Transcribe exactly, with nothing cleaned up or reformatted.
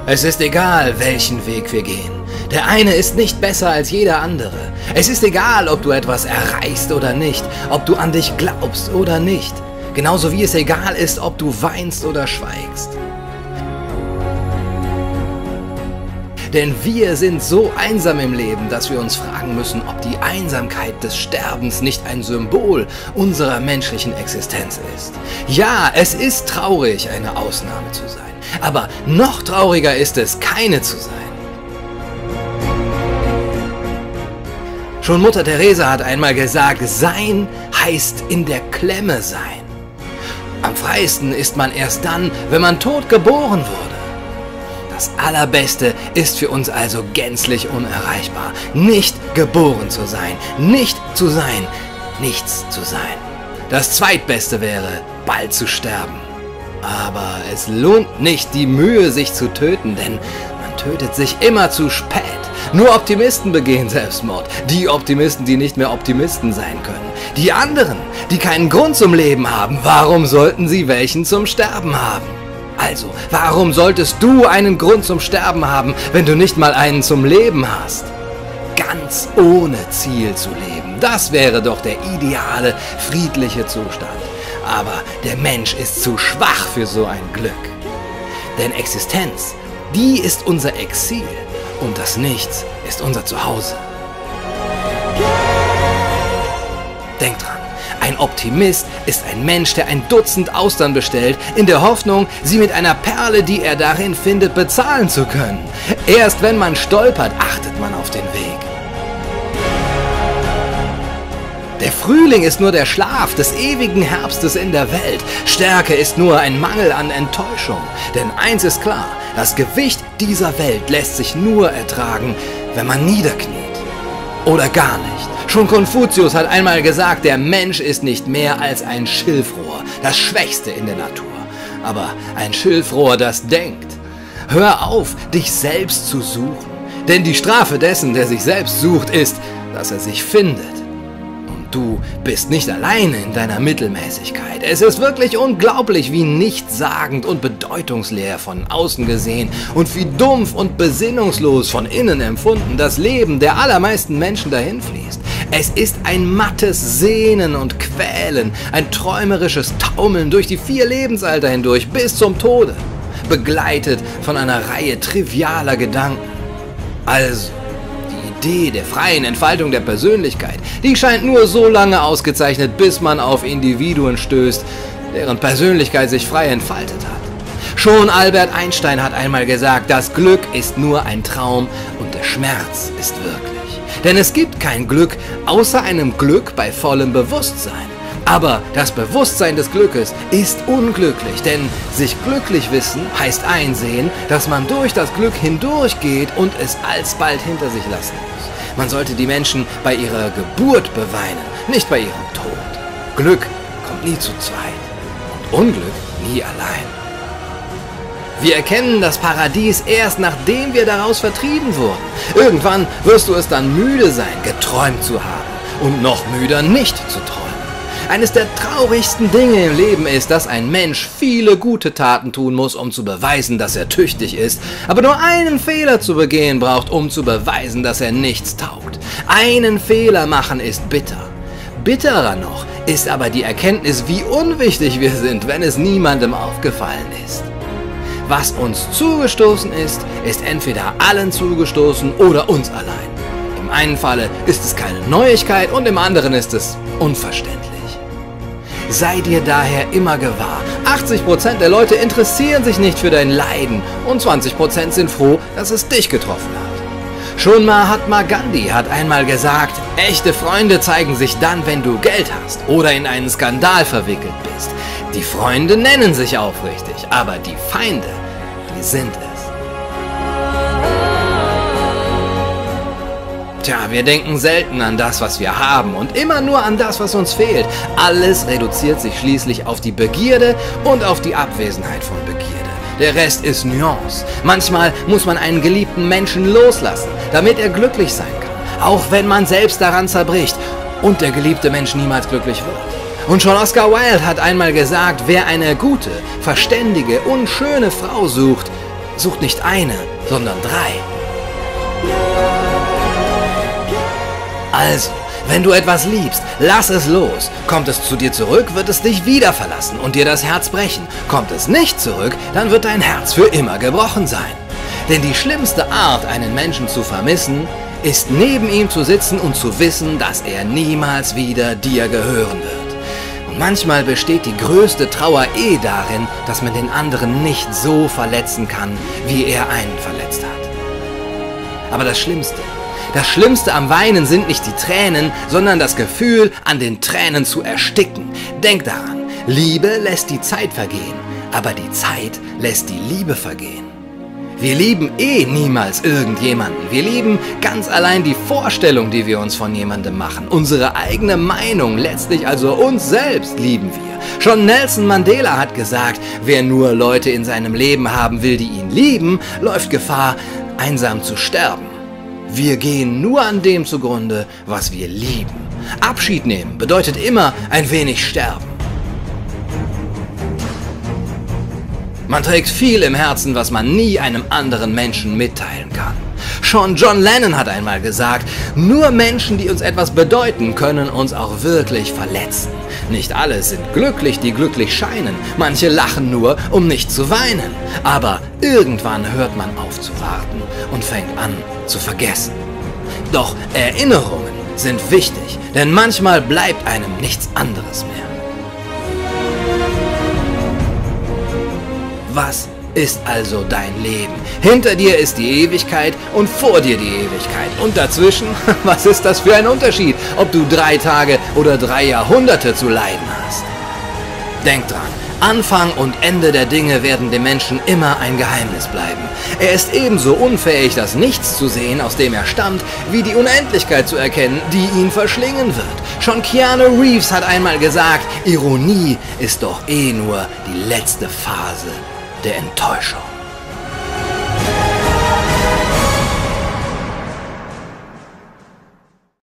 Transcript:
Es ist egal, welchen Weg wir gehen. Der eine ist nicht besser als jeder andere. Es ist egal, ob du etwas erreichst oder nicht, ob du an dich glaubst oder nicht. Genauso wie es egal ist, ob du weinst oder schweigst. Denn wir sind so einsam im Leben, dass wir uns fragen müssen, ob die Einsamkeit des Sterbens nicht ein Symbol unserer menschlichen Existenz ist. Ja, es ist traurig, eine Ausnahme zu sein. Aber noch trauriger ist es, keine zu sein. Schon Mutter Teresa hat einmal gesagt, sein heißt in der Klemme sein. Am freiesten ist man erst dann, wenn man tot geboren wurde. Das Allerbeste ist für uns also gänzlich unerreichbar. Nicht geboren zu sein, nicht zu sein, nichts zu sein. Das Zweitbeste wäre, bald zu sterben. Aber es lohnt nicht, die Mühe, sich zu töten, denn man tötet sich immer zu spät. Nur Optimisten begehen Selbstmord. Die Optimisten, die nicht mehr Optimisten sein können. Die anderen, die keinen Grund zum Leben haben, warum sollten sie welchen zum Sterben haben? Also, warum solltest du einen Grund zum Sterben haben, wenn du nicht mal einen zum Leben hast? Ganz ohne Ziel zu leben, das wäre doch der ideale, friedliche Zustand. Aber der Mensch ist zu schwach für so ein Glück. Denn Existenz, die ist unser Exil und das Nichts ist unser Zuhause. Denk dran, ein Optimist ist ein Mensch, der ein Dutzend Austern bestellt, in der Hoffnung, sie mit einer Perle, die er darin findet, bezahlen zu können. Erst wenn man stolpert, achtet man auf den Weg. Der Frühling ist nur der Schlaf des ewigen Herbstes in der Welt. Stärke ist nur ein Mangel an Enttäuschung. Denn eins ist klar, das Gewicht dieser Welt lässt sich nur ertragen, wenn man niederkniet. Oder gar nicht. Schon Konfuzius hat einmal gesagt, der Mensch ist nicht mehr als ein Schilfrohr, das Schwächste in der Natur. Aber ein Schilfrohr, das denkt. Hör auf, dich selbst zu suchen. Denn die Strafe dessen, der sich selbst sucht, ist, dass er sich findet. Du bist nicht alleine in deiner Mittelmäßigkeit. Es ist wirklich unglaublich, wie nichtssagend und bedeutungsleer von außen gesehen und wie dumpf und besinnungslos von innen empfunden das Leben der allermeisten Menschen dahinfließt. Es ist ein mattes Sehnen und Quälen, ein träumerisches Taumeln durch die vier Lebensalter hindurch bis zum Tode, begleitet von einer Reihe trivialer Gedanken. Also, die Idee der freien Entfaltung der Persönlichkeit, die scheint nur so lange ausgezeichnet, bis man auf Individuen stößt, deren Persönlichkeit sich frei entfaltet hat. Schon Albert Einstein hat einmal gesagt, das Glück ist nur ein Traum und der Schmerz ist wirklich. Denn es gibt kein Glück außer einem Glück bei vollem Bewusstsein. Aber das Bewusstsein des Glückes ist unglücklich, denn sich glücklich wissen heißt einsehen, dass man durch das Glück hindurchgeht und es alsbald hinter sich lassen muss. Man sollte die Menschen bei ihrer Geburt beweinen, nicht bei ihrem Tod. Glück kommt nie zu zweit und Unglück nie allein. Wir erkennen das Paradies erst, nachdem wir daraus vertrieben wurden. Irgendwann wirst du es dann müde sein, geträumt zu haben und noch müder nicht zu träumen. Eines der traurigsten Dinge im Leben ist, dass ein Mensch viele gute Taten tun muss, um zu beweisen, dass er tüchtig ist, aber nur einen Fehler zu begehen braucht, um zu beweisen, dass er nichts taugt. Einen Fehler machen ist bitter. Bitterer noch ist aber die Erkenntnis, wie unwichtig wir sind, wenn es niemandem aufgefallen ist. Was uns zugestoßen ist, ist entweder allen zugestoßen oder uns allein. Im einen Falle ist es keine Neuigkeit und im anderen ist es unverständlich. Sei dir daher immer gewahr, achtzig Prozent der Leute interessieren sich nicht für dein Leiden und zwanzig Prozent sind froh, dass es dich getroffen hat. Schon Mahatma Gandhi hat einmal gesagt, echte Freunde zeigen sich dann, wenn du Geld hast oder in einen Skandal verwickelt bist. Die Freunde nennen sich aufrichtig, aber die Feinde, die sind es. Tja, wir denken selten an das, was wir haben und immer nur an das, was uns fehlt. Alles reduziert sich schließlich auf die Begierde und auf die Abwesenheit von Begierde. Der Rest ist Nuance. Manchmal muss man einen geliebten Menschen loslassen, damit er glücklich sein kann, auch wenn man selbst daran zerbricht und der geliebte Mensch niemals glücklich wird. Und schon Oscar Wilde hat einmal gesagt, wer eine gute, verständige und schöne Frau sucht, sucht nicht eine, sondern drei. Also, wenn du etwas liebst, lass es los. Kommt es zu dir zurück, wird es dich wieder verlassen und dir das Herz brechen. Kommt es nicht zurück, dann wird dein Herz für immer gebrochen sein. Denn die schlimmste Art, einen Menschen zu vermissen, ist neben ihm zu sitzen und zu wissen, dass er niemals wieder dir gehören wird. Und manchmal besteht die größte Trauer eh darin, dass man den anderen nicht so verletzen kann, wie er einen verletzt hat. Aber das Schlimmste, das Schlimmste am Weinen sind nicht die Tränen, sondern das Gefühl, an den Tränen zu ersticken. Denk daran, Liebe lässt die Zeit vergehen, aber die Zeit lässt die Liebe vergehen. Wir lieben eh niemals irgendjemanden. Wir lieben ganz allein die Vorstellung, die wir uns von jemandem machen. Unsere eigene Meinung, letztlich also uns selbst lieben wir. Schon Nelson Mandela hat gesagt, wer nur Leute in seinem Leben haben will, die ihn lieben, läuft Gefahr, einsam zu sterben. Wir gehen nur an dem zugrunde, was wir lieben. Abschied nehmen bedeutet immer ein wenig sterben. Man trägt viel im Herzen, was man nie einem anderen Menschen mitteilen kann. Schon John Lennon hat einmal gesagt, nur Menschen, die uns etwas bedeuten, können uns auch wirklich verletzen. Nicht alle sind glücklich, die glücklich scheinen. Manche lachen nur, um nicht zu weinen. Aber irgendwann hört man auf zu warten und fängt an zu vergessen. Doch Erinnerungen sind wichtig, denn manchmal bleibt einem nichts anderes mehr. Was ist also dein Leben? Hinter dir ist die Ewigkeit und vor dir die Ewigkeit. Und dazwischen, was ist das für ein Unterschied, ob du drei Tage oder drei Jahrhunderte zu leiden hast? Denk dran, Anfang und Ende der Dinge werden dem Menschen immer ein Geheimnis bleiben. Er ist ebenso unfähig, das Nichts zu sehen, aus dem er stammt, wie die Unendlichkeit zu erkennen, die ihn verschlingen wird. Schon Keanu Reeves hat einmal gesagt, Ironie ist doch eh nur die letzte Phase der Enttäuschung.